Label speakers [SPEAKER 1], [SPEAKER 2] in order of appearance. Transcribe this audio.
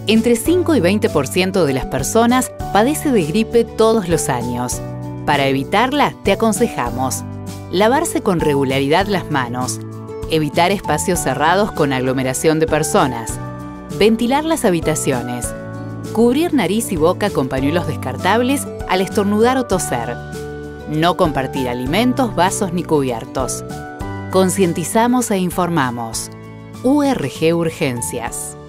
[SPEAKER 1] Entre 5 y 20% de las personas padece de gripe todos los años. Para evitarla, te aconsejamos lavarse con regularidad las manos, evitar espacios cerrados con aglomeración de personas, ventilar las habitaciones, cubrir nariz y boca con pañuelos descartables al estornudar o toser, no compartir alimentos, vasos ni cubiertos. Concientizamos e informamos. URG Urgencias.